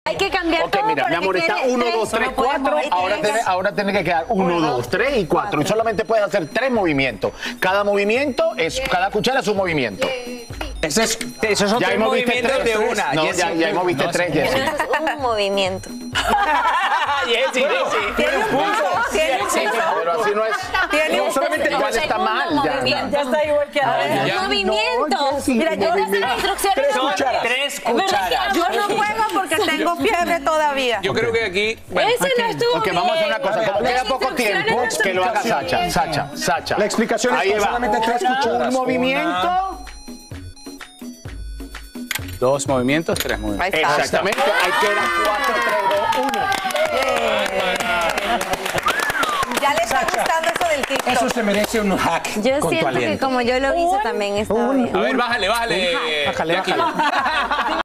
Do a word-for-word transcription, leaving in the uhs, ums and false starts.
Hay que cambiar Ok, todo. mira, por mi el amor, que está quiere uno, tres, dos, tres, no podemos, cuatro. ahí Ahora tiene tiene, que- ahora tiene que quedar uno, dos, tres y cuatro. Y solamente puedes hacer tres movimientos. Cada movimiento es, cada cuchara es un movimiento. Eso es, eso son Ya tres hemos visto movimientos tres, de tres. una. No, Jessy. ya, ya hemos visto tres, Jessy. Eso es un movimiento. Jessy, Jessy. Tiene un punto, tiene un Sí, punto. pero así no es. Tiene un solamente el igual está segundo mal. Ya. movimiento. Ya está igual que a ver. Ya. Movimientos. Mira, Mira, yo movimiento. las instrucciones. Tres no- cucharas. Tres ¿Verdad que cucharas. Yo no juego porque tengo fiebre todavía. Yo creo que aquí... Bueno, Ese no estuvo Ok, vamos a hacer una bien. cosa. Como Las queda poco instrucciones tiempo, no son que lo haga bien. Sacha. Sacha, Sacha. La explicación es Ahí con va. solamente tres cucharas. Un movimiento. dos movimientos, tres movimientos. Ahí está. Exactamente. Ahí quedan cuatro, tres, dos, uno. Ya le está gustando eso del TikTok. Eso se merece un hack Yo con tu siento que aliento. como yo lo hice también estaba bien. A ver, bájale, bájale. Bájale, Jackie. bájale.